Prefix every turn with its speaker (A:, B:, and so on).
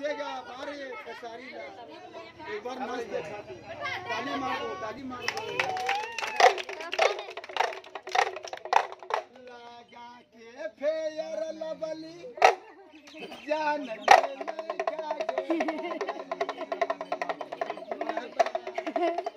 A: नाचेगा बारे खेसारी ला एक बार नाच देखा ताली मारो लगा के फेयर लवली जान ले क्या